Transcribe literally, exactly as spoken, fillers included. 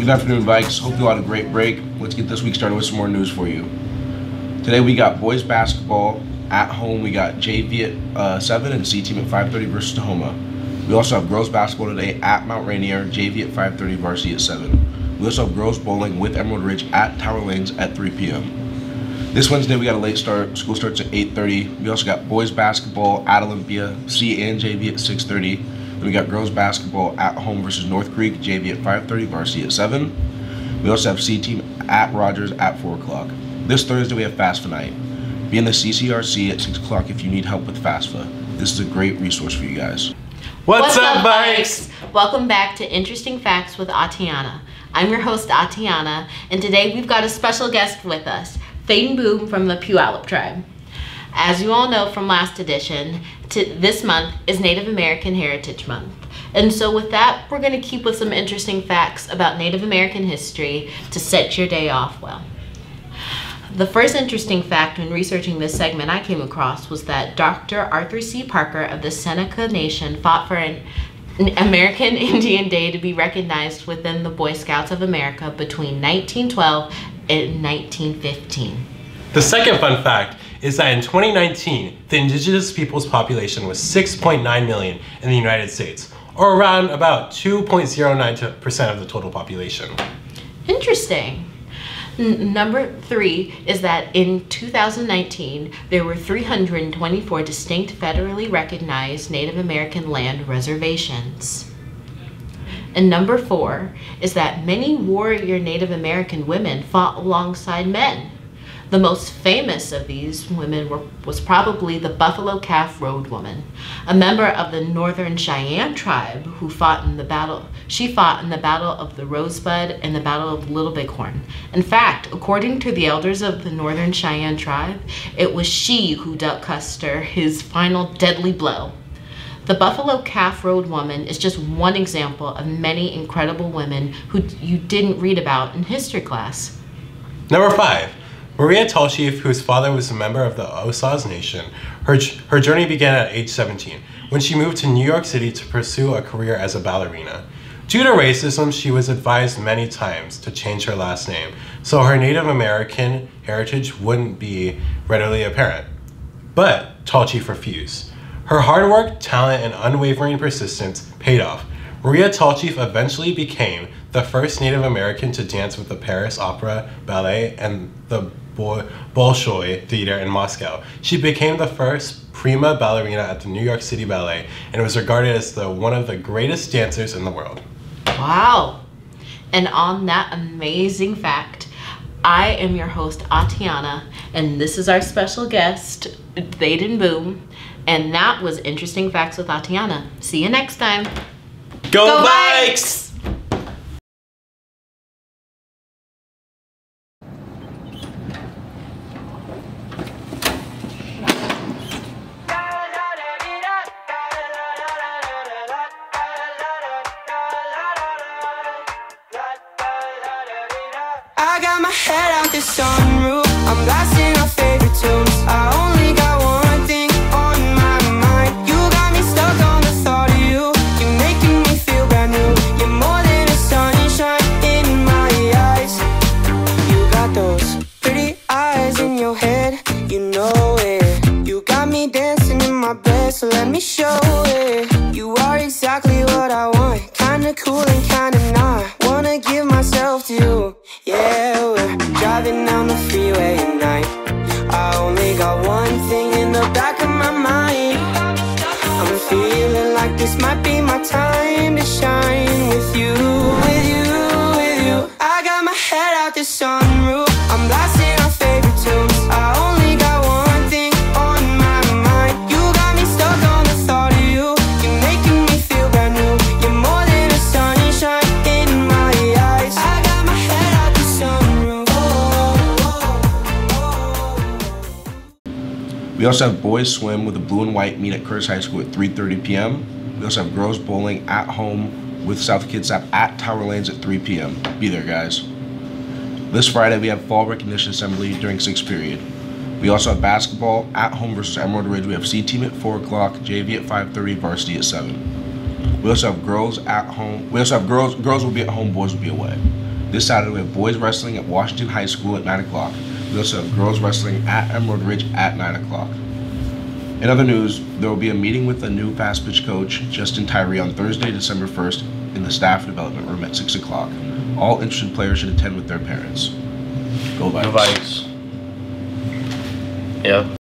Good afternoon, Vikes. Hope you all had a great break. Let's get this week started with some more news for you. Today we got boys basketball at home. We got J V at uh, seven and C team at five thirty versus Tahoma. We also have girls basketball today at Mount Rainier, J V at five thirty, varsity at seven. We also have girls bowling with Emerald Ridge at Tower Lanes at three p m This Wednesday we got a late start. School starts at eight thirty. We also got boys basketball at Olympia, C and J V at six thirty. Then we got girls basketball at home versus North Creek, J V at five thirty, varsity at seven. We also have C team at Rogers at four o'clock. This Thursday we have FAFSA night. Be in the C C R C at six o'clock if you need help with FAFSA. This is a great resource for you guys. What's, What's up, Vikes? Welcome back to Interesting Facts with Atiana. I'm your host, Atiana, and today we've got a special guest with us, Faden Boom from the Puyallup tribe. As you all know from last edition, to this month is Native American Heritage Month. And so with that, we're going to keep with some interesting facts about Native American history to set your day off well. The first interesting fact when researching this segment I came across was that Doctor Arthur C. Parker of the Seneca Nation fought for an American Indian Day to be recognized within the Boy Scouts of America between nineteen twelve and nineteen fifteen. The second fun fact is that in twenty nineteen, the indigenous people's population was six point nine million in the United States, or around about two point zero nine percent of the total population. Interesting. N number three is that in two thousand nineteen, there were three hundred twenty-four distinct federally recognized Native American land reservations. And number four is that many warrior Native American women fought alongside men. The most famous of these women were, was probably the Buffalo Calf Road Woman, a member of the Northern Cheyenne tribe who fought in the battle. She fought in the Battle of the Rosebud and the Battle of Little Bighorn. In fact, according to the elders of the Northern Cheyenne tribe, it was she who dealt Custer his final deadly blow. The Buffalo Calf Road Woman is just one example of many incredible women who you didn't read about in history class. Number five. Maria Tallchief, whose father was a member of the Osage Nation, her, her journey began at age seventeen, when she moved to New York City to pursue a career as a ballerina. Due to racism, she was advised many times to change her last name, so her Native American heritage wouldn't be readily apparent. But Tallchief refused. Her hard work, talent, and unwavering persistence paid off. Maria Tallchief eventually became the first Native American to dance with the Paris Opera Ballet and the Bolshoi Theater in Moscow. She became the first prima ballerina at the New York City Ballet and was regarded as the, one of the greatest dancers in the world. Wow! And on that amazing fact, I am your host, Atiana, and this is our special guest, Faden Boom, and that was Interesting Facts with Atiana. See you next time. Go, Go Vikes! I got my head out the sunroof, I'm blasting our favorite tunes. I only got one thing on my mind. You got me stuck on the thought of you. You're making me feel brand new. You're more than a sunshine in my eyes. You got those pretty eyes in your head, you know it. You got me dancing in my bed, so let me show it. You are exactly what I want, kinda cool and kinda not. Wanna give myself to you. Yeah, we're driving down the freeway at night. I only got one thing in the back of my mind. I'm feeling like this might be my time to shine with you, with you, with you. I got my head out the sunroof, I'm blasting our favorite tunes. I only got one thing on my mind. You got me stuck on the thought of you. You're making me feel brand new. You're more than a sunshine in my eyes. I got my head out the sunroof. We also have boys swim with the blue and white meet at Curtis High School at three thirty p m We also have girls bowling at home with South Kitsap at Tower Lanes at three p m Be there, guys. This Friday we have fall recognition assembly during sixth period. We also have basketball at home versus Emerald Ridge. We have C team at four o'clock, J V at five thirty, varsity at seven. We also have girls at home. We also have girls. Girls will be at home. Boys will be away. This Saturday, we have boys wrestling at Washington High School at nine o'clock. We also have girls wrestling at Emerald Ridge at nine o'clock. In other news, there will be a meeting with the new fast pitch coach, Justin Tyree, on Thursday, December first, in the staff development room at six o'clock. All interested players should attend with their parents. Go Vikes. Go Vikes. Yep.